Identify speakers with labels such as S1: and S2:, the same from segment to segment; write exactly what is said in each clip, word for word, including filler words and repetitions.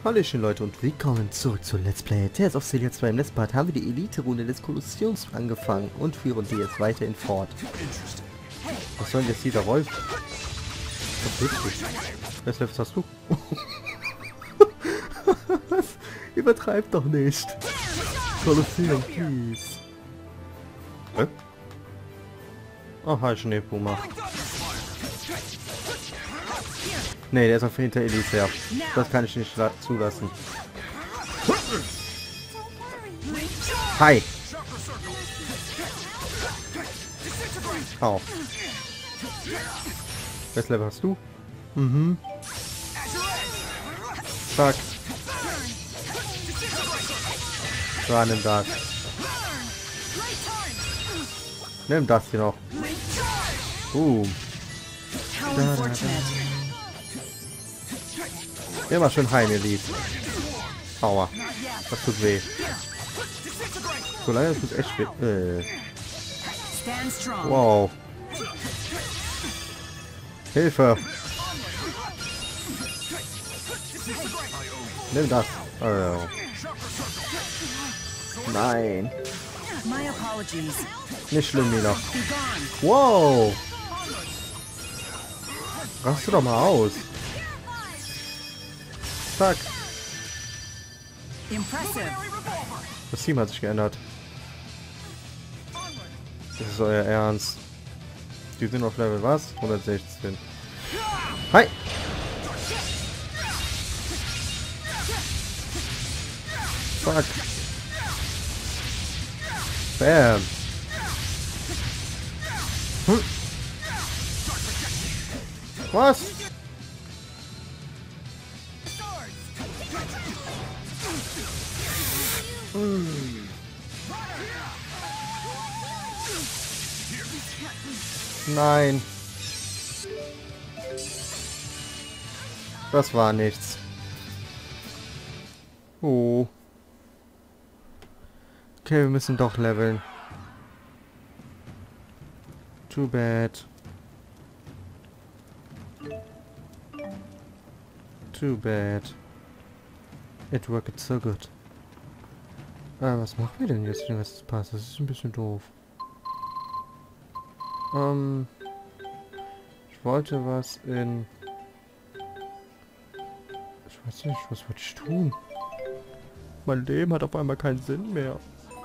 S1: Hallöchen Leute und willkommen zurück zu Let's Play Tales of Xillia zwei. Im letzten Part haben wir die Elite-Runde des Kolosseums angefangen und führen die jetzt weiterhin fort. Was soll denn jetzt dieser Wolf? Was willst du? Welches Level hast du? Was? Übertreib doch nicht. Kolosseum, please. Hä? Oh, hi Schneeboomer. Ne, der ist auf hinter Elite, ja. Das kann ich nicht zulassen. Hi! Au. Welches Level hast du? Mhm. Zack. So, nimm das. Nimm das hier noch. Uh. Da, da, da. Immer schön heim, ihr Lieb. Aua. Das tut weh. So lange tut es echt weh. Äh. Wow. Hilfe. Nimm das. Oh. Nein. Nicht schlimm, Mila. Wow. Rast du doch mal aus. Zack. Das Team hat sich geändert. Das ist euer Ernst. Die sind auf Level was? hundertsechzehn. Hi! Zack. Bam. Hm. Was? Hm. Nein. Das war nichts. Oh. Okay, wir müssen doch leveln. Too bad. Too bad. It worked so good. Ah, was machen wir denn jetzt den Rest des Passes? Das ist ein bisschen doof. Ähm, ich wollte was in... Ich weiß nicht, was wollte ich tun? Mein Leben hat auf einmal keinen Sinn mehr.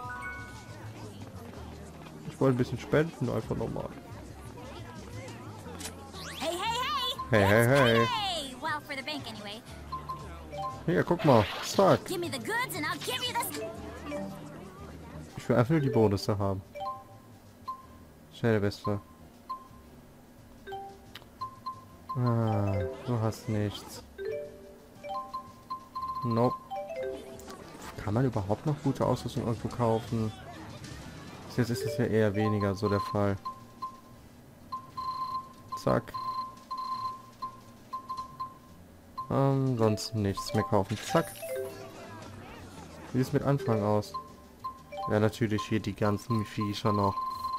S1: Ich wollte ein bisschen spenden, einfach nochmal.
S2: Hey, hey,
S1: hey! Hey, hey, hey!
S2: Hey! Well, for the bank anyway.
S1: Hier, guck mal. Zack.
S2: Give me the goods and I'll give you this.
S1: Ich will einfach nur die Bonusse haben. Schnell der Beste. Ah, du hast nichts. Nope. Kann man überhaupt noch gute Ausrüstung irgendwo kaufen? Jetzt ist es ja eher weniger so der Fall. Zack. Ähm, sonst nichts mehr kaufen. Zack. Wie sieht es mit Anfang aus? Ja, natürlich hier die ganzen Viecher noch.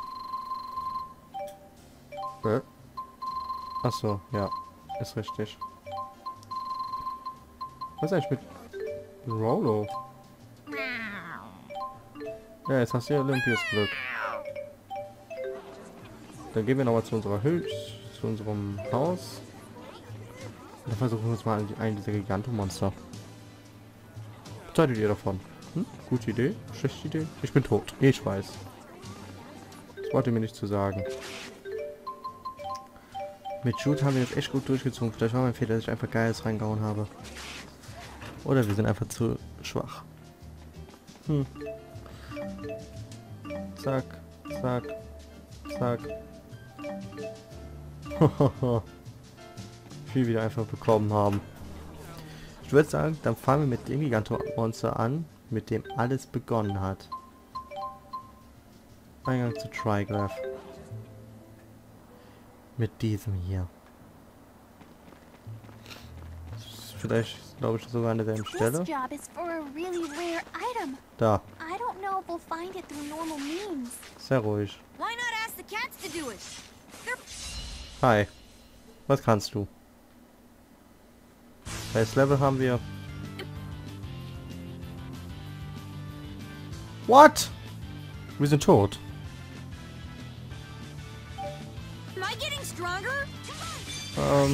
S1: Äh? Achso, ja. Ist richtig. Was ist eigentlich mit Rolo? Ja, jetzt hast du ja Olympias Glück. Dann gehen wir nochmal zu unserer Höhle, zu unserem Haus. Und dann versuchen wir uns mal einen dieser Gigantomonster. Was haltet ihr davon? Hm? Gute Idee? Schlechte Idee? Ich bin tot. Ich weiß. Das wollte mir nicht zu sagen. Mit Shoot haben wir jetzt echt gut durchgezogen. Vielleicht war mein Fehler, dass ich einfach Geiles reingehauen habe. Oder wir sind einfach zu schwach. Hm. Zack, zack, zack. Viel wieder einfach bekommen haben. Ich würde sagen, dann fangen wir mit dem Gigantomonster an, mit dem alles begonnen hat. Eingang zu Triglav. Mit diesem hier. Vielleicht, glaube ich, sogar an derselben Stelle. Da. Sehr ruhig. Hi. Was kannst du? Welches Level haben wir? What? Wir sind tot.
S2: Am I getting stronger?
S1: Ähm.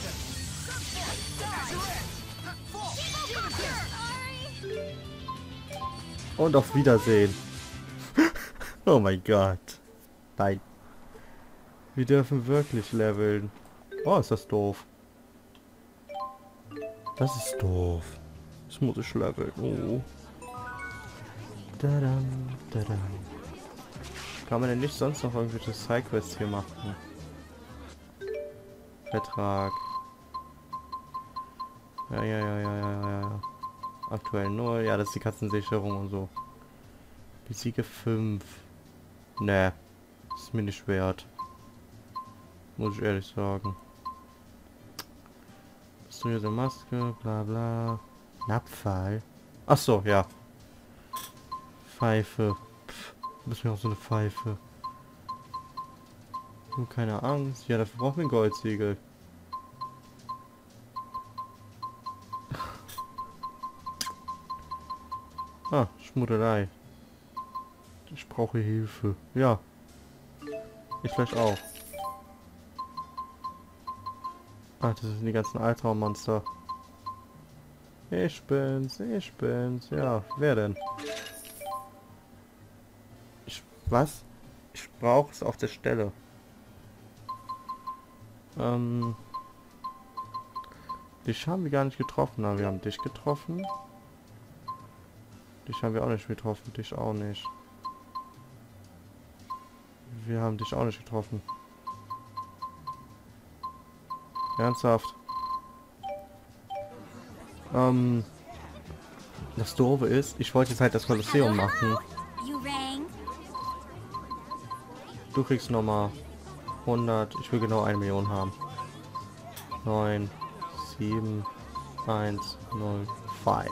S1: Und auf Wiedersehen. Oh mein Gott. Nein. Wir dürfen wirklich leveln. Oh, ist das doof. Das ist doof. Das muss ich leveln. Oh. Dadam, dadam. Kann man denn nicht sonst noch irgendwelche Sidequests hier machen? Vertrag. Ja, ja, ja, ja, ja, ja. Aktuell null. Ja, das ist die Katzensicherung und so. Die Siege fünf. Ne. Ist mir nicht wert. Muss ich ehrlich sagen. Mysteriöse Maske, bla bla. Napfall. Ach so, ja. Pfeife. Pff, du bist mir auch so eine Pfeife. Nur keine Angst. Ja, dafür brauchen wir ein Goldsiegel. Ah, Schmuddelei. Ich brauche Hilfe. Ja. Ich vielleicht auch. Ah, das sind die ganzen Albtraummonster. Ich bin's, ich bin's. Ja, wer denn? Ich, was? Ich brauche es auf der Stelle. Ähm... Dich haben wir gar nicht getroffen, aber wir haben dich getroffen. Dich haben wir auch nicht getroffen, dich auch nicht. Wir haben dich auch nicht getroffen. Ernsthaft. Ähm. Das Doofe ist, ich wollte jetzt halt das Kolosseum machen.
S2: You rang.
S1: Du kriegst nochmal hundert. Ich will genau eine Million haben. neun, sieben, eins, null, fünf.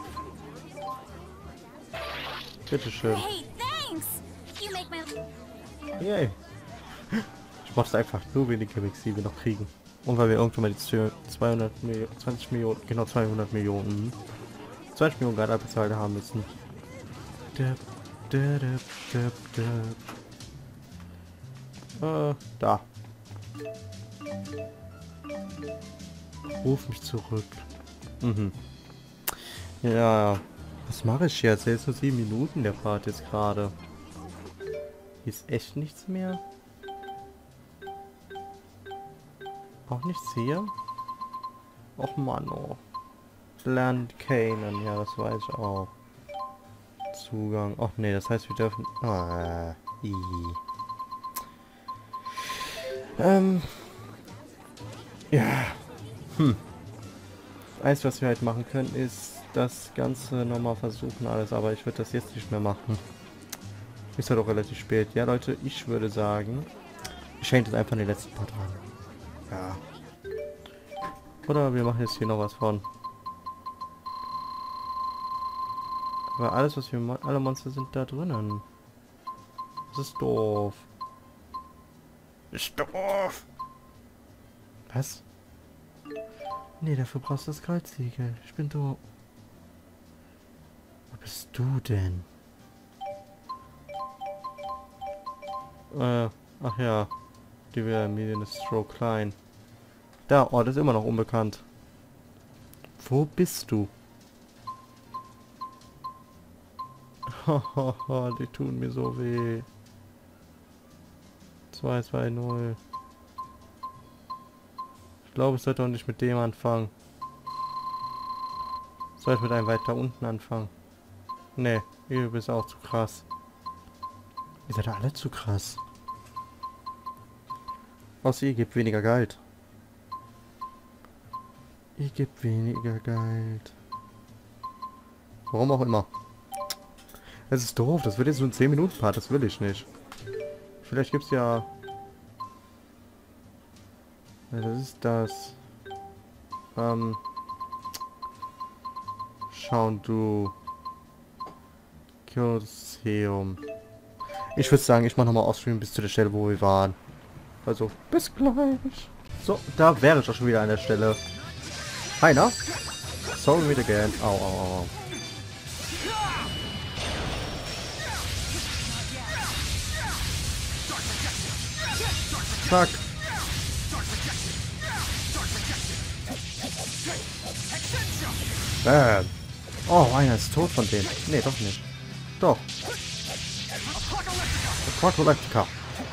S1: Bitteschön.
S2: Hey, thanks. You make my.
S1: Yay. Ich brauche einfach nur wenige Gimmicks, die wir noch kriegen. Und weil wir irgendwann mal die zweihundert Millionen, zwanzig Millionen, genau zweihundert Millionen, zwanzig Millionen Geld abbezahlt haben müssen. Dip, dip, dip, dip. Äh, da. Ruf mich zurück. Mhm. Ja, was mache ich jetzt? Jetzt nur sieben Minuten der Part jetzt gerade. Hier ist echt nichts mehr. Auch nichts hier? Och Mann, oh. Land Canaan, ja, das weiß ich auch. Zugang. Och nee, das heißt, wir dürfen. Ah, i. Ähm. Ja. Hm. Eins, was wir halt machen können, ist das Ganze nochmal versuchen, alles, aber ich würde das jetzt nicht mehr machen. Ist ja doch relativ spät. Ja, Leute, ich würde sagen, ich schenke das einfach in den letzten Part an. Ja. Oder wir machen jetzt hier noch was von. Aber alles, was wir... Mo alle Monster sind da drinnen. Das ist doof. Ist doof. Was? Nee, dafür brauchst du das Goldsiegel. Ich bin du. Wo bist du denn? Äh, ach ja. Die wäre Medium ist so klein. Da, oh, das ist immer noch unbekannt. Wo bist du? Hahaha, die tun mir so weh. zwei zwei null. Ich glaube, ich sollte auch nicht mit dem anfangen. Ich sollte mit einem weiter unten anfangen. Nee, ihr bist auch zu krass. Ihr seid alle zu krass. Außer ihr gebt weniger Geld. Ihr gebt weniger Geld. Warum auch immer. Das ist doof. Das wird jetzt so ein zehn Minuten Part. Das will ich nicht. Vielleicht gibt's ja... Ja, das ist das. Ähm... Schauen du... Kolosseum. Ich würde sagen, ich mache nochmal Offstream bis zu der Stelle, wo wir waren. Also, bis gleich. So, da wäre ich auch schon wieder an der Stelle. Hi, na? Sorry me again. Au, au, au. Zack. Bam. Oh, einer ist tot von denen. Nee, doch nicht. Doch. Aquacolactica.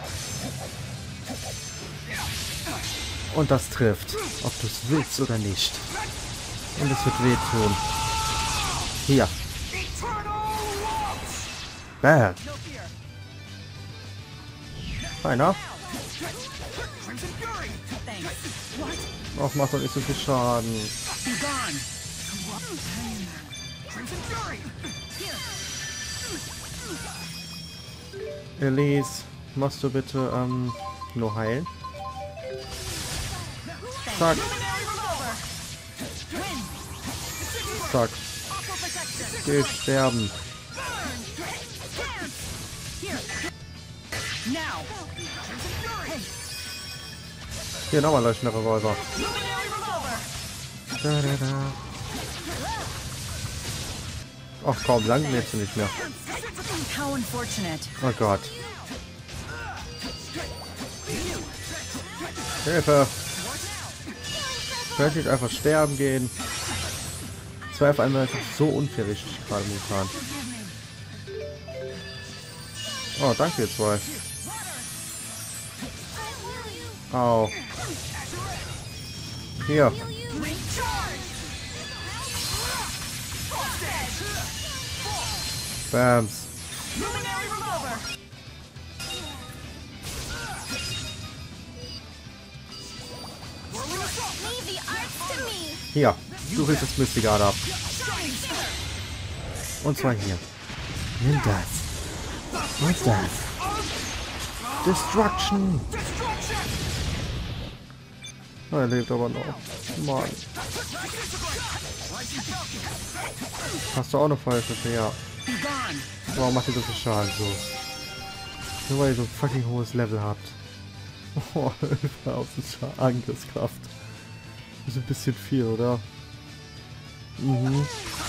S1: Und das trifft. Ob du es willst oder nicht. Und es wird wehtun. Hier. Bam. Einer. Och, macht doch nicht so viel Schaden. Elise, machst du bitte ähm, nur heilen? Zack. Zack. Geh sterben. Hier nochmal leuchtende Revolver. Da, da, da. Ach komm, lang lebst du nicht mehr. Oh Gott. Hilfe! Ich möchte nicht einfach sterben gehen. Das war auf einmal einfach so unfair richtig gerade momentan. Oh, danke ihr zwei. Au. Hier. Bams. Hier, du willst das Mystigarde ab. Und zwar hier. Nimm das. Was ist das? Destruction. Oh, er lebt aber noch. Mann. Hast du auch eine falsche? Ja. Warum macht ihr so viel Schaden so? Nur weil ihr so ein fucking hohes Level habt. Oh, elftausend Angriffskraft. Das ist ein bisschen viel, oder? Mhm.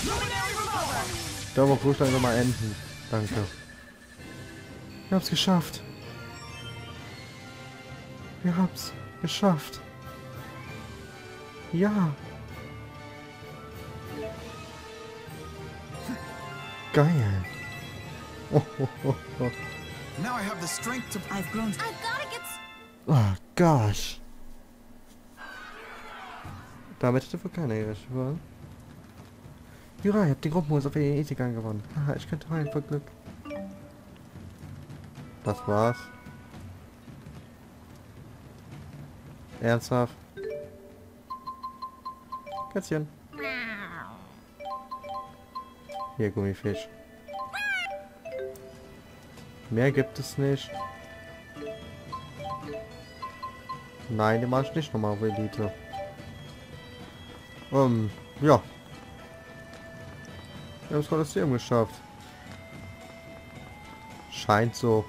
S1: Da muss ich mal enden. Danke. Wir haben's geschafft. Wir haben's geschafft. Ja. Geil. Oh, oh, oh, oh.
S3: Now I have the strength to. I've grown.
S2: I've gotta get.
S1: Oh gosh. Damit hätte wohl keiner gerechnet. Jura, ihr habt die Gruppenmus auf den Ethikern gewonnen. Haha, ich könnte heulen vor Glück. Das war's. Ernsthaft? Kätzchen. Hier, Gummifisch. Mehr gibt es nicht. Nein, den mach ich nicht nochmal auf Elite. Ähm, ja. Wir haben das Kolosseum geschafft. Scheint so.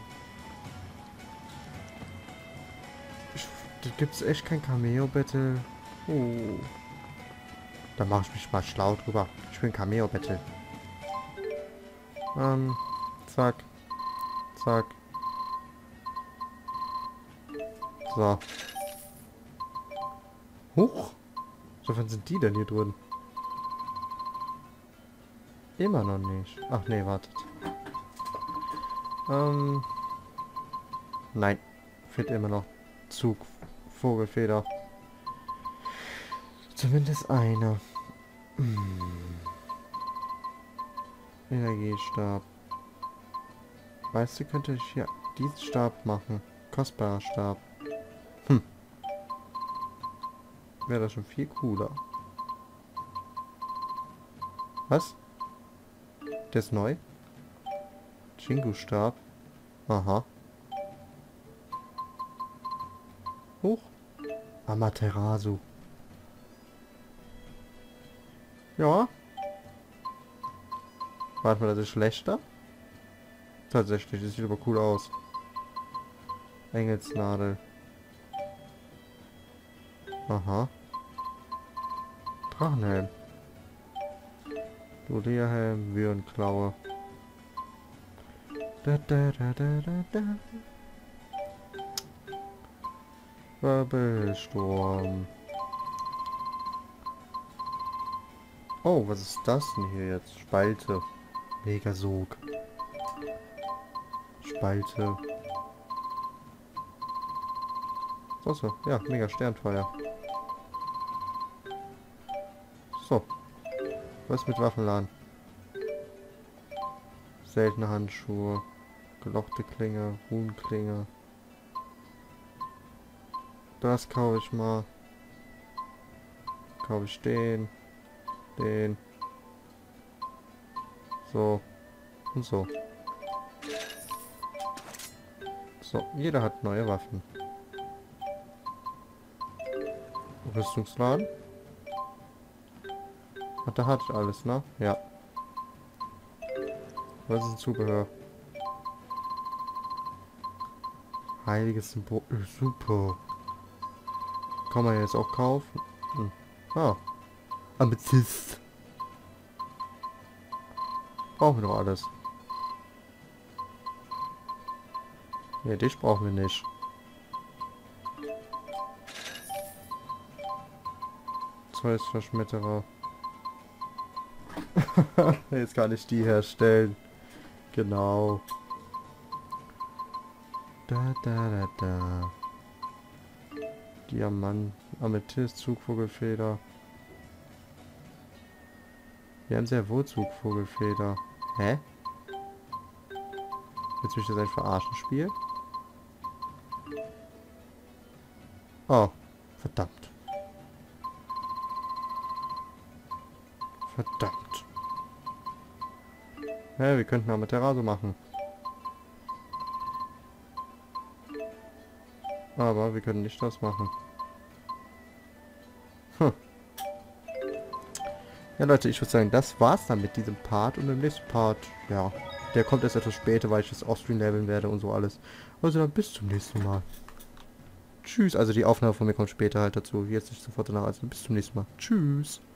S1: Ich, da gibt es echt kein Cameo-Battle. Oh. Da mache ich mich mal schlau drüber. Ich will ein Cameo-Battle. Ähm, zack. Zack. So. Huch. So wann sind die denn hier drin? Immer noch nicht. Ach nee, wartet. Ähm. Nein. Fehlt immer noch Zug. Vogelfeder. Zumindest einer. Hm. Energiestab. Weißt du, könnte ich hier diesen Stab machen. Kostbarer Stab. Hm. Wäre das schon viel cooler. Was? Der ist neu? Chingu-Stab. Aha. Hoch. Amaterasu. Ja. Warte mal, das ist schlechter? Tatsächlich, das sieht aber cool aus. Engelsnadel. Aha. Drachenhelm. Dodea-Helm, Würenklaue. Da, da, da, da, da, da. Wirbelsturm. Oh, was ist das denn hier jetzt? Spalte. Megasog. Spalte. So, so. Ja, mega Sternfeuer. So. Was mit Waffenladen? Seltene Handschuhe. Gelochte Klinge. Runenklinge. Das kaufe ich mal. Kaufe ich den. Den. So. Und so. So, jeder hat neue Waffen. Rüstungsladen. Ach, da hatte ich alles, ne? Ja. Was ist ein Zubehör? Heiliges Symbol. Äh, super. Kann man jetzt auch kaufen. Hm. Ah. Amethyst. Brauchen wir doch alles. Ne, dich brauchen wir nicht. Zeusverschmetterer. Jetzt kann ich die herstellen. Genau. Da, da, da, da. Diamant, Amethyst, Zugvogelfeder. Wir haben sehr wohl Zugvogelfeder. Hä? Willst du mich das eigentlich verarschen, Spiel? Oh, verdammt. Verdammt. Ja, wir könnten Amaterasu machen. Aber wir können nicht das machen. Hm. Ja Leute, ich würde sagen, das war's dann mit diesem Part. Und im nächsten Part, ja, der kommt erst etwas später, weil ich das Offstream leveln werde und so alles. Also dann bis zum nächsten Mal. Tschüss. Also die Aufnahme von mir kommt später halt dazu. Jetzt nicht sofort danach. Also bis zum nächsten Mal. Tschüss.